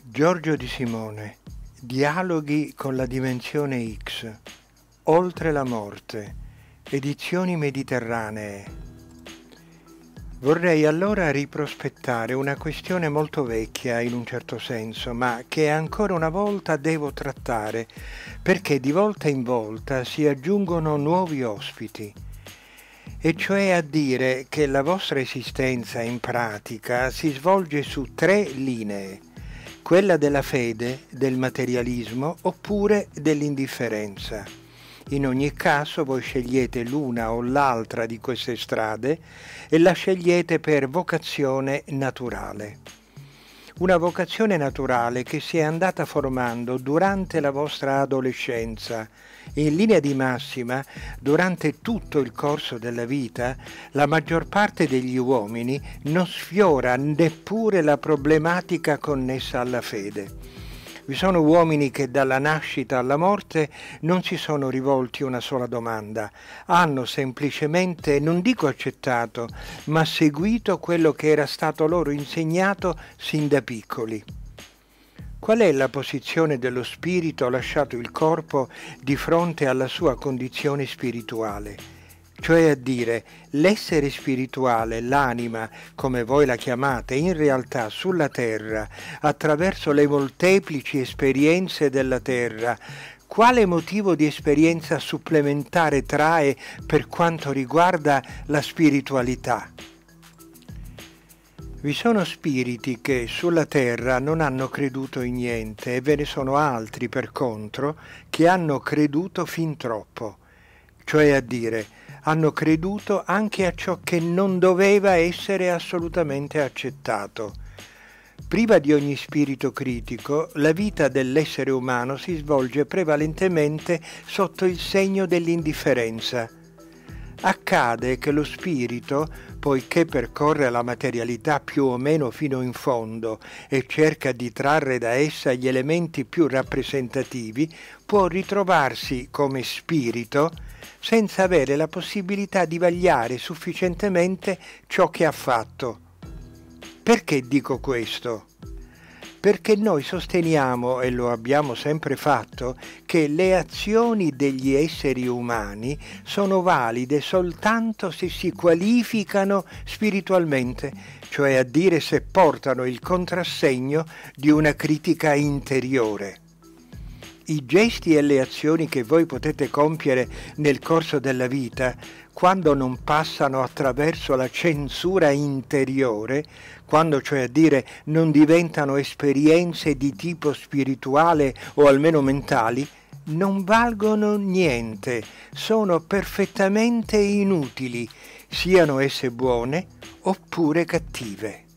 Giorgio Di Simone, Dialoghi con la dimensione X, Oltre la morte, edizioni mediterranee. Vorrei allora riprospettare una questione molto vecchia in un certo senso, ma che ancora una volta devo trattare, perché di volta in volta si aggiungono nuovi ospiti. E cioè a dire che la vostra esistenza in pratica si svolge su 3 linee: quella della fede, del materialismo oppure dell'indifferenza. In ogni caso voi scegliete l'una o l'altra di queste strade e la scegliete per vocazione naturale. Una vocazione naturale che si è andata formando durante la vostra adolescenza. In linea di massima, durante tutto il corso della vita, la maggior parte degli uomini non sfiora neppure la problematica connessa alla fede. Vi sono uomini che dalla nascita alla morte non si sono rivolti una sola domanda, hanno semplicemente, non dico accettato, ma seguito quello che era stato loro insegnato sin da piccoli. Qual è la posizione dello spirito lasciato il corpo di fronte alla sua condizione spirituale? Cioè a dire, l'essere spirituale, l'anima, come voi la chiamate, in realtà sulla terra, attraverso le molteplici esperienze della terra, quale motivo di esperienza supplementare trae per quanto riguarda la spiritualità? Vi sono spiriti che sulla terra non hanno creduto in niente e ve ne sono altri, per contro, che hanno creduto fin troppo. Cioè a dire, hanno creduto anche a ciò che non doveva essere assolutamente accettato. Priva di ogni spirito critico, la vita dell'essere umano si svolge prevalentemente sotto il segno dell'indifferenza. Accade che lo spirito, poiché percorre la materialità più o meno fino in fondo e cerca di trarre da essa gli elementi più rappresentativi, può ritrovarsi come spirito senza avere la possibilità di vagliare sufficientemente ciò che ha fatto. Perché dico questo? Perché noi sosteniamo, e lo abbiamo sempre fatto, che le azioni degli esseri umani sono valide soltanto se si qualificano spiritualmente, cioè a dire se portano il contrassegno di una critica interiore. I gesti e le azioni che voi potete compiere nel corso della vita, quando non passano attraverso la censura interiore, quando cioè a dire non diventano esperienze di tipo spirituale o almeno mentali, non valgono niente, sono perfettamente inutili, siano esse buone oppure cattive.